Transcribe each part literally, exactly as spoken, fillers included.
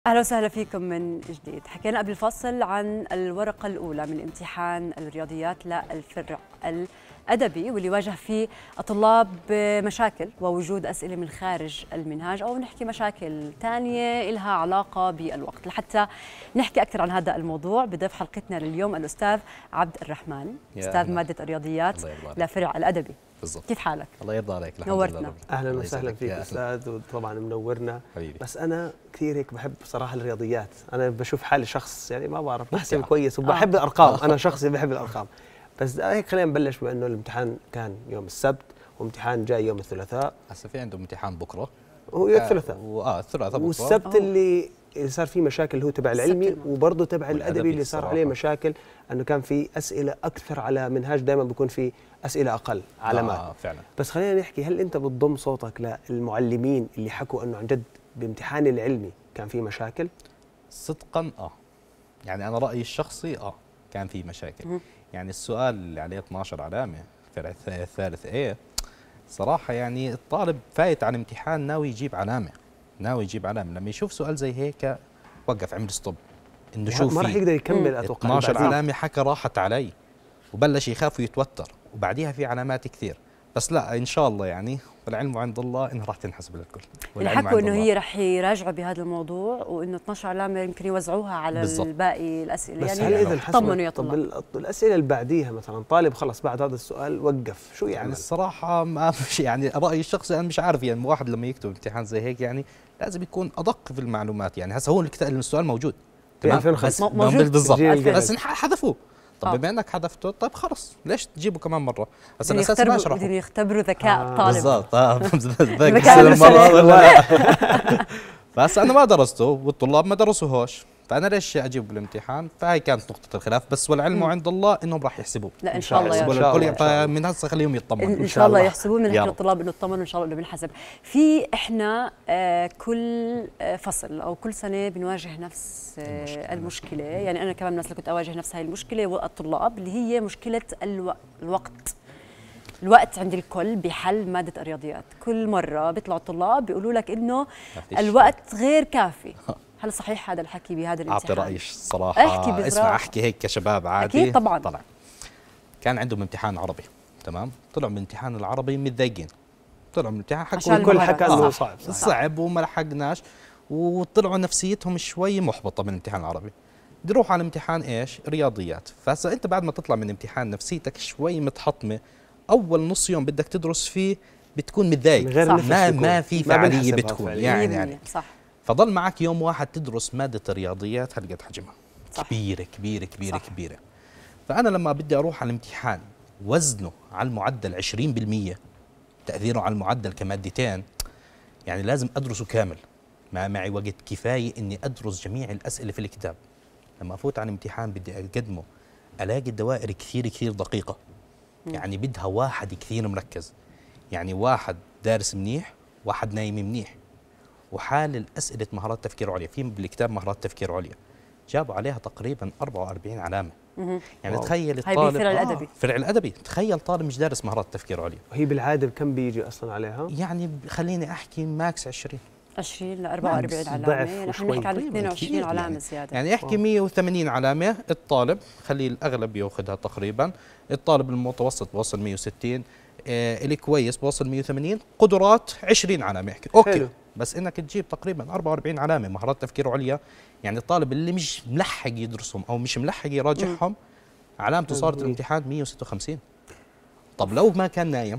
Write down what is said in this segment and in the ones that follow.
أهلا وسهلا فيكم من جديد. حكينا قبل الفصل عن الورقة الأولى من امتحان الرياضيات للفرع الأدبي واللي واجه فيه الطلاب مشاكل ووجود أسئلة من خارج المنهاج، أو نحكي مشاكل ثانية لها علاقة بالوقت. لحتى نحكي أكثر عن هذا الموضوع بضيف حلقتنا لليوم الأستاذ عبد الرحمن، أستاذ مادة الرياضيات لفرع الأدبي. بالضبط. كيف حالك؟ الله يرضى عليك. نورتنا. اهلا وسهلا فيك استاذ، وطبعا منورنا حبيبي. بس انا كثير هيك بحب صراحه الرياضيات، انا بشوف حالي شخص يعني ما بعرف بحسب كويس وبحب آه. الارقام، انا شخصي بحب الارقام. بس هيك خلينا نبلش بانه الامتحان كان يوم السبت وامتحان جاي يوم الثلاثاء. هسه في عنده امتحان بكره هو يوم الثلاثاء اه الثلاثاء بكره، والسبت اللي اللي صار فيه مشاكل هو تبع العلمي، وبرضه تبع الادبي اللي صار عليه مشاكل انه كان في اسئله اكثر على منهاج، دائما بيكون في اسئله اقل علامات. آه فعلا. بس خلينا نحكي، هل انت بتضم صوتك للمعلمين اللي حكوا انه عن جد بامتحان العلمي كان في مشاكل؟ صدقا اه يعني انا رايي الشخصي اه كان في مشاكل. م. يعني السؤال اللي عليه اثنعش علامه فرع الثالث ايه، صراحه يعني الطالب فايت على الامتحان ناوي يجيب علامه، ناوي يجيب علامه، لما يشوف سؤال زي هيك وقف عمل ستوب، انه شوف ما راح يقدر يكمل. اتوقع اثنعش علامه حكى راحت علي وبلش يخاف ويتوتر، وبعديها في علامات كثير. بس لا ان شاء الله يعني والعلم عند الله انها راح تنحسب للكل. اللي حكوا انه هي راح يراجعوا بهذا الموضوع، وانه اثنعش علامه يمكن يوزعوها على بالزبط. الباقي الاسئله. بس يعني هل اذا طمنوا يا طلاب. طب الاسئله اللي بعديها مثلا طالب خلص بعد هذا السؤال وقف، شو يعمل؟ يعني الصراحه ما مش يعني رايي الشخصي انا مش عارف، يعني واحد لما يكتب امتحان زي هيك يعني لازم يكون ادق في المعلومات. يعني هسه هو السؤال موجود تمام بس موجود بالضبط، بس حذفوه. طب بما انك حذفته طيب خلاص ليش تجيبه كمان مره؟ هسه الاساس ما اشرحه، بدهم يختبروا ذكاء الطالب. بالضبط اه ذكاء المره ولا بس انا ما درسته والطلاب ما درسوهوش، فانا ليش اجيب بالامتحان؟ فهي كانت نقطه الخلاف. بس والعلم عند الله انهم راح يحسبوه. لا ان شاء الله يا رب، فمن هسه خليهم يطمنوا ان شاء الله يحسبوه. من نحكي للطلاب انه يطمنوا ان شاء الله انه بنحسب. في احنا آه كل آه فصل او كل سنه بنواجه نفس آه المشكله، يعني انا كمان من الناس اللي كنت اواجه نفس هاي المشكله والطلاب، اللي هي مشكله الو... الوقت. الوقت عند الكل بحل ماده الرياضيات. كل مره بيطلعوا الطلاب بيقولوا لك انه الوقت غير كافي. هل صحيح هذا الحكي بهذا الامتحان؟ اعطي رايي الصراحه. احكي اسمع احكي هيك كشباب عادي. اكيد طبعا. طلع كان عندهم امتحان عربي، تمام؟ طلعوا من الامتحان العربي متضايقين، طلعوا من الامتحان حكوا الكل حكى انه صعب صعب وما لحقناش، وطلعوا نفسيتهم شوي محبطه من الامتحان العربي. بدي يروحوا على امتحان ايش؟ رياضيات. فهسه انت بعد ما تطلع من الامتحان نفسيتك شوي متحطمه، اول نص يوم بدك تدرس فيه بتكون متضايق، ما ما في فعاليه بتكون يعني, يعني صح. فضل معك يوم واحد تدرس مادة الرياضيات هالقد حجمها، كبيرة كبيرة كبيرة صح. كبيرة. فأنا لما بدي أروح على الامتحان وزنه على المعدل عشرين بالمئة، تأثيره على المعدل كمادتين، يعني لازم أدرسه كامل. ما معي وقت كفاية إني أدرس جميع الأسئلة في الكتاب. لما أفوت على الامتحان بدي أقدمه ألاقي الدوائر كثير كثير دقيقة، يعني بدها واحد كثير مركز، يعني واحد دارس منيح واحد نايم منيح. وحال الأسئلة مهارات تفكير عليا، في بالكتاب مهارات تفكير عليا جابوا عليها تقريبا أربعة وأربعين علامة. يعني واو. تخيل الطالب فرع الأدبي. آه فرع الأدبي، تخيل طالب مش دارس مهارات تفكير عليا. وهي بالعادة كم بيجي أصلا عليها؟ يعني خليني أحكي ماكس عشرين عشرين ل أربعة وأربعين علامة، نحن نحكي على اثنين وعشرين علامة يعني. زيادة. يعني احكي مئة وثمانين علامة الطالب، خلي الأغلب ياخذها تقريبا. الطالب المتوسط بوصل مئة وستين، آه الكويس بوصل مئة وثمانين، قدرات عشرين علامة احكي اوكي حلو. بس انك تجيب تقريبا أربعة وأربعين علامه مهارات تفكير عليا، يعني الطالب اللي مش ملحق يدرسهم او مش ملحق يراجعهم علامته صارت الامتحان مئة وستة وخمسين. طب لو ما كان نايم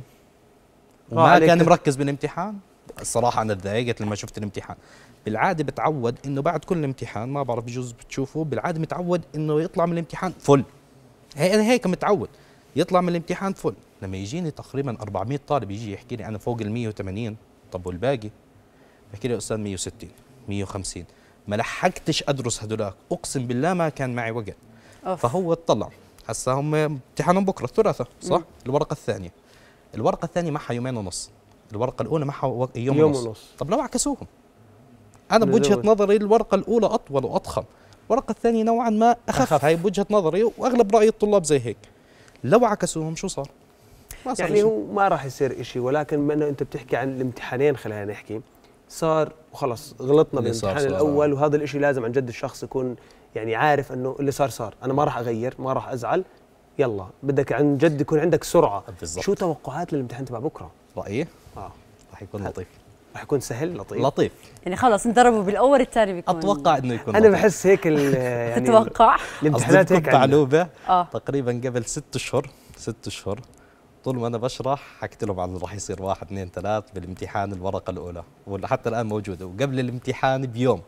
وما كان مركز بالامتحان، الصراحه انا تضايقت لما شفت الامتحان. بالعاده بتعود انه بعد كل امتحان، ما بعرف بجوز بتشوفوا، بالعاده متعود انه يطلع من الامتحان فل، هي انا هيك متعود يطلع من الامتحان فل. لما يجيني تقريبا أربعمئة طالب يجي يحكي لي انا فوق ال مئة وثمانين، طب والباقي؟ بحكي لي استاذ مئة وستين مئة وخمسين، ما لحقتش ادرس هدولاك، اقسم بالله ما كان معي وقت. أوف. فهو اطلع هسه هم امتحانهم بكره الثلاثاء صح؟ مم. الورقه الثانيه الورقه الثانيه معها يومين ونص، الورقه الاولى معها يوم, يوم ونص. ونص طب لو عكسوهم، انا بوجهه نظري الورقه الاولى اطول واضخم، الورقه الثانيه نوعا ما اخف, أخف. هاي بوجهه نظري واغلب راي الطلاب زي هيك. لو عكسوهم شو صار؟ ما صار يعني شيء. هو ما راح يصير شيء، ولكن بما انه انت بتحكي عن الامتحانين خلينا نحكي صار وخلص غلطنا اللي بالامتحان صار صار. الاول، وهذا الشيء لازم عن جد الشخص يكون يعني عارف انه اللي صار صار، انا ما راح اغير، ما راح ازعل، يلا بدك عن جد يكون عندك سرعه. بالزبط. شو توقعات للامتحان تبع بكره؟ رايي اه راح يكون لطيف. راح يكون سهل لطيف لطيف. يعني خلص انضربوا بالاول الثاني بيكون اتوقع انه يكون انا لطيف. بحس هيك يعني تتوقع الامتحانات هيك عندنا. معلومه اه تقريبا قبل ست اشهر ست اشهر طول ما انا بشرح حكيت لهم عن اللي راح يصير واحد اثنين ثلاث بالامتحان الورقه الاولى، وحتى الان موجوده، وقبل الامتحان بيوم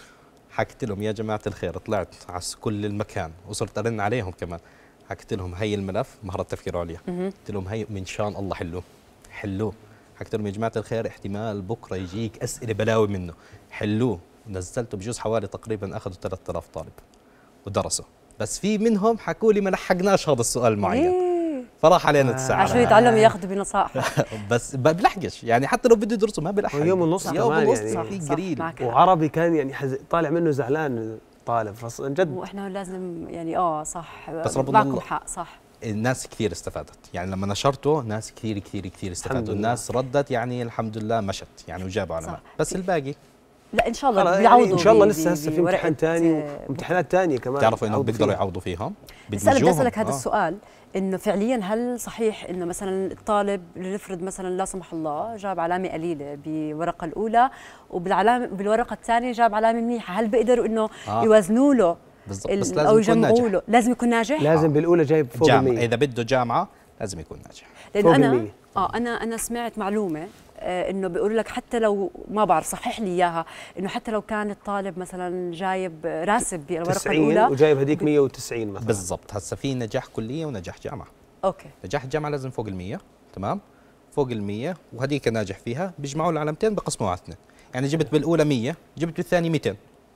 حكيت لهم يا جماعه الخير، طلعت على كل المكان وصرت ارن عليهم كمان، حكيت لهم هي الملف مهاره تفكير عليا، قلت لهم هي من شان الله حلوه حلوه، حكيت لهم يا جماعه الخير احتمال بكره يجيك اسئله بلاوي منه، حلوه، نزلته بجوز حوالي تقريبا اخذوا ثلاثة آلاف طالب ودرسوا، بس في منهم حكوا لي ما لحقناش هذا السؤال المعين فراح علينا تسعة عشان يتعلموا ياخذوا بنصائح. بس ما بلحقش يعني، حتى لو بده يدرسوا ما بلحق. يوم ونص يوم كمان ونص يعني. في قليل. وعربي كان يعني حز... طالع منه زعلان الطالب جد. واحنا لازم يعني اه صح، بس ربنا معكم الله حق صح. الناس كثير استفادت يعني لما نشرته، ناس كثير كثير كثير استفادوا، الناس ردت يعني الحمد لله مشت يعني وجابوا علامات، بس الباقي لا ان شاء الله يعني بيعوضوا ان شاء الله لسه هسه في امتحان ثاني وامتحانات ثانيه كمان بتعرفوا انهم بيقدروا يعوضوا فيهم. بس انا بدي اسالك هذا آه. السؤال، انه فعليا هل صحيح انه مثلا الطالب لنفرض مثلا لا سمح الله جاب علامه قليله بالورقه الاولى وبالعلامه بالورقه الثانيه جاب علامه منيحه، هل بيقدروا انه آه. يوازنوا له بالضبط، بس لازم او يكون ناجح. له لازم يكون ناجح؟ لازم آه. بالاولى جايب فوق جامعة، اذا بده جامعه لازم يكون ناجح لانه انا اه انا انا سمعت معلومه آه انه بيقولوا لك حتى لو ما بعرف صحح لي اياها، انه حتى لو كان الطالب مثلا جايب راسب بالورقه الاولى وجايب هذيك مية وتسعين مثلا بالضبط. هسه في نجاح كليه ونجاح جامعه. اوكي نجاح الجامعه لازم فوق ال100 تمام، فوق ال100 وهذيك ناجح فيها بيجمعوا العلامتين بقسموا على اثنين، يعني جبت بالاولى مية جبت بالثانيه مئتين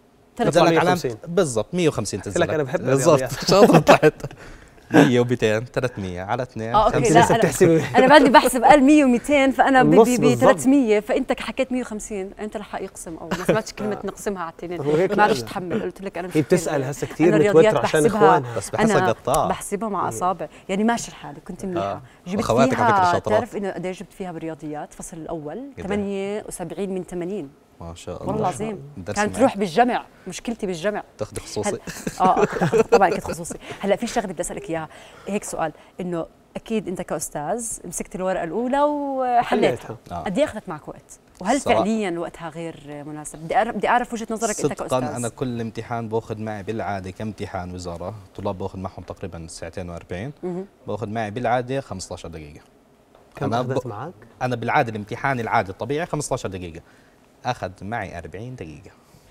مية وخمسين بالضبط مية وخمسين تنزل لك. انا بحب بالضبط شاطر طلعت مية ومئتين ثلاثمية على اثنين اه اوكي لا انا, أنا بعدني بحسب قال مية ومئتين فانا ب ثلاثمية، فانت حكيت مية وخمسين انت رح يقسم او ما سمعتش كلمه نقسمها على الاثنين ما عرفت اتحمل، قلت لك انا مش هي بتسال هسه كثير متوتره عشان اخوانها بس بحسها قطاع بحسبها مع اصابع يعني ماشي الحال كنت منيحه آه. جبت فيها تعرف انه قد ايش جبت فيها بالرياضيات الفصل الاول ثمانية وسبعين من ثمانين ما شاء الله والله العظيم كانت تروح بالجمع، مشكلتي بالجمع تاخذي خصوصي اه طبعا كنت خصوصي. هلا في شغله بدي اسالك اياها هيك سؤال، انه اكيد انت كاستاذ مسكت الورقه الاولى وحليتها آه. قد ايه اخذت معك وقت؟ وهل فعليا وقتها غير مناسب؟ بدي اعرف بدي اعرف وجهه نظرك انت كاستاذ. صدقا انا كل امتحان باخذ معي بالعاده كامتحان وزاره طلاب باخذ معهم تقريبا ساعتين وأربعين، باخذ معي بالعاده خمسة عشر دقيقه. كم اخذت معك؟ انا بالعاده الامتحان العادي الطبيعي خمسة عشر دقيقه، اخذ معي أربعين دقيقه.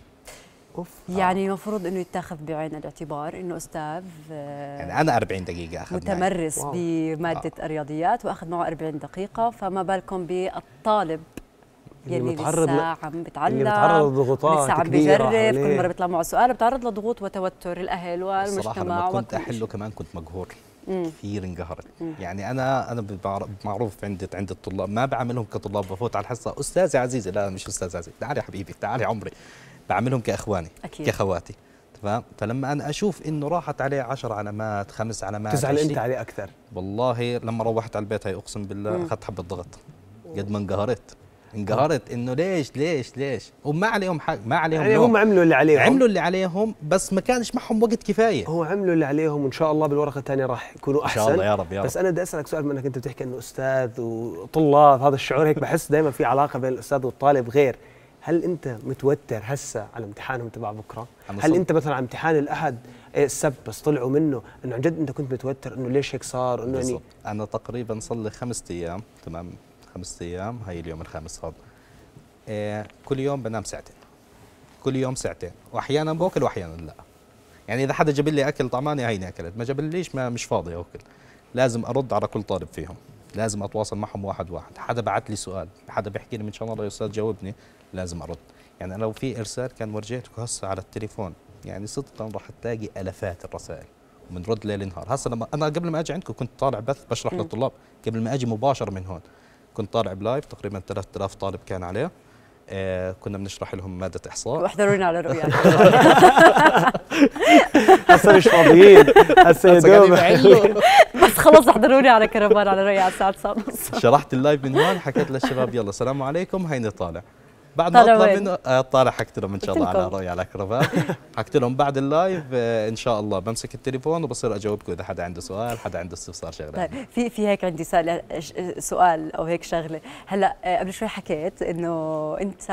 اوف يعني المفروض انه يتاخذ بعين الاعتبار انه استاذ يعني انا أربعين دقيقه اخذ متمرس بماده آه. الرياضيات واخذ معه أربعين دقيقه، فما بالكم بالطالب يلي لسه عم بتعلم، بتعرض لضغوطات لسه عم بجرب، كل مره بيطلع معه سؤال بتعرض لضغوط وتوتر الاهل والمجتمع. لما كنت احله كمان كنت مقهور كثير، انقهرت يعني انا انا معروف عندي عند الطلاب ما بعاملهم كطلاب، بفوت على الحصه استاذي عزيزي، لا مش استاذ عزيزي، تعالي يا حبيبي تعالي عمري، بعاملهم كاخواني أكيد. كاخواتي تمام. فلما انا اشوف انه راحت عليه عشر علامات خمس علامات تزعل انت عليه اكثر. والله لما روحت على البيت هي اقسم بالله اخذت حبه ضغط قد ما انقهرت انقهرت انه ليش ليش ليش هم ما عليهم حق، ما عليهم يعني هم عملوا اللي عليهم عملوا اللي عليهم بس ما كانش معهم وقت كفايه. هو عملوا اللي عليهم وان شاء الله بالورقه الثانيه راح يكونوا احسن ان شاء الله يا رب يا رب. بس انا بدي اسالك سؤال، منك انت بتحكي انه استاذ وطلاب، هذا الشعور هيك بحس دائما في علاقه بين الاستاذ والطالب غير. هل انت متوتر هسه على امتحانهم تبع بكره؟ هل انت مثلا على امتحان الاحد السبت بس طلعوا منه انه عن جد انت كنت متوتر انه ليش هيك صار؟ انه يعني انا تقريبا صار لي خمس ايام تمام، خمس ايام هي اليوم الخامس هذا إيه كل يوم بنام ساعتين، كل يوم ساعتين، واحيانا باكل واحيانا لا. يعني اذا حدا جاب لي اكل طعماني هيني اكلت، ما جاب ليش ما مش فاضي اكل. لازم ارد على كل طالب فيهم، لازم اتواصل معهم واحد واحد، حدا بعت لي سؤال، حدا بيحكي لي من شان الله يا استاذ جاوبني، لازم ارد. يعني لو في ارسال كان ورجيتك هسه على التليفون، يعني صدقا راح تلاقي الافات الرسائل وبنرد ليل نهار. هسه لما انا قبل ما اجي عندكم كنت طالع بث بشرح م. للطلاب، قبل ما اجي مباشر من هون كنت طالع بلايف تقريبا ثلاثة آلاف طالب كان عليه. آه كنا بنشرح لهم مادة إحصاء. واحضرونا على الرؤيا. هسه مش فاضيين، هسه يا دوب بس خلص احضروني على كرفان على الرؤيا على الساعة تسعة ونص. شرحت اللايف من هون، حكيت للشباب يلا السلام عليكم هيني طالع. بعد ما اطلع منه طالع حكت لهم ان شاء الله على رؤيا على كرفان. حكت لهم بعد اللايف ان شاء الله بمسك التليفون وبصير اجاوبكم اذا حدا عنده سؤال، حدا عنده استفسار شغله. طيب في في هيك عندي سؤال سؤال او هيك شغله. هلا قبل شوي حكيت انه انت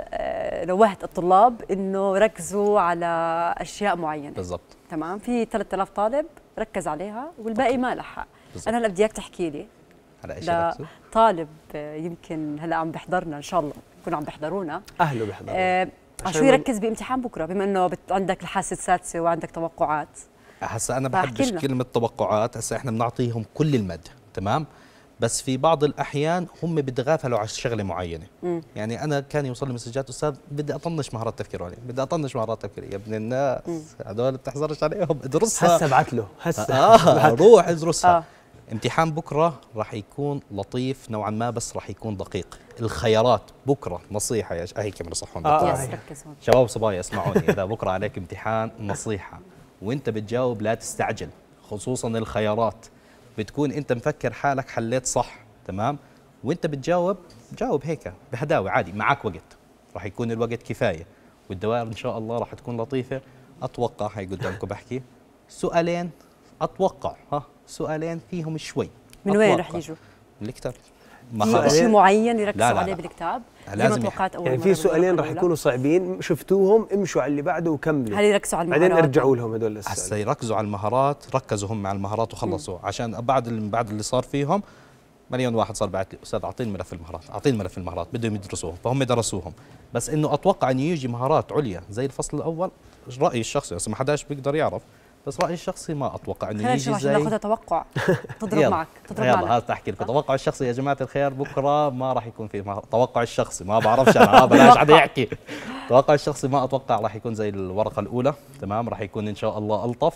نوهت الطلاب انه ركزوا على اشياء معينه. بالضبط. تمام. في ثلاثة آلاف طالب ركز عليها والباقي ما لحق. انا هلا بدي اياك تحكي لي على ايش ركزوا؟ طالب يمكن هلا عم بيحضرنا ان شاء الله يكونوا عم بيحضرونا، اهله بيحضرونا، آه شو يركز بامتحان بكره بما انه عندك الحاسه السادسه وعندك توقعات؟ هسا انا بحبش كلمه توقعات، هسا احنا بنعطيهم كل المد تمام، بس في بعض الاحيان هم بيتغافلوا على شغله معينه. مم. يعني انا كان يوصل لي مسجات استاذ بدي اطنش مهارات تفكير عليه، بدي اطنش مهارات تفكير. يا ابن الناس هذول بتحذرش عليهم، ادرسها هسه ابعث له هسه آه روح ادرسها. آه. امتحان بكره راح يكون لطيف نوعا ما بس راح يكون دقيق. الخيارات بكره نصيحه يا هي كاميرا صحون آه آه. شباب صبايا اسمعوني، اذا بكره عليك امتحان نصيحه وانت بتجاوب لا تستعجل، خصوصا الخيارات بتكون انت مفكر حالك حليت صح تمام، وانت بتجاوب جاوب هيك بهداوه عادي، معك وقت راح يكون الوقت كفايه، والدوائر ان شاء الله راح تكون لطيفه. اتوقع هي قدامكم بحكي سؤالين، اتوقع ها سؤالين فيهم شوي. من وين رح يجوا؟ من الكتاب. في شيء معين يركزوا لا لا عليه بالكتاب؟ لازم توقعت اول يعني في سؤالين رح يكونوا صعبين شفتوهم امشوا على اللي بعده وكملوا. هل يركزوا على المهارات؟ بعدين ارجعوا لهم هدول السؤال. هسه يركزوا على المهارات، ركزوا هم على المهارات وخلصوا. مم. عشان بعد اللي بعد اللي صار فيهم مليون واحد صار بعت لي استاذ اعطيني ملف المهارات، اعطيني ملف المهارات، بدهم يدرسوهم، فهم درسوهم. بس انه اتوقع انه يجي مهارات عليا زي الفصل الاول، رايي الشخصي بس ما حداش بيقدر يعرف، بس رايي الشخصي ما اتوقع انه يجي زي ناخذها توقع تضرب معك تضرب معك. يلا هذا تحكي لكم توقع الشخصي يا جماعه الخير، بكره ما راح يكون في توقع الشخصي، ما بعرفش انا بلاش حدا يحكي. توقع الشخصي ما اتوقع راح يكون زي الورقه الاولى تمام، راح يكون ان شاء الله الطف،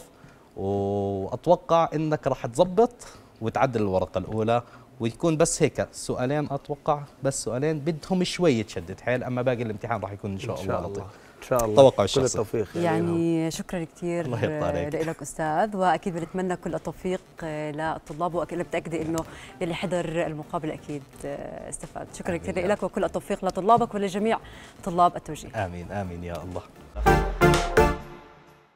واتوقع انك راح تزبط وتعدل الورقه الاولى ويكون بس هيك سؤالين. اتوقع بس سؤالين بدهم شويه تشدد حيل، اما باقي الامتحان راح يكون ان شاء, إن شاء الله لطيف ان شاء الله. توقع كل التوفيق يعني, يعني شكرا كثير لك استاذ، واكيد بنتمنى كل التوفيق للطلاب، واكيد متاكده انه اللي حضر المقابله اكيد استفاد. شكرا كثير لك وكل التوفيق لطلابك ولجميع طلاب التوجيه. امين امين يا الله.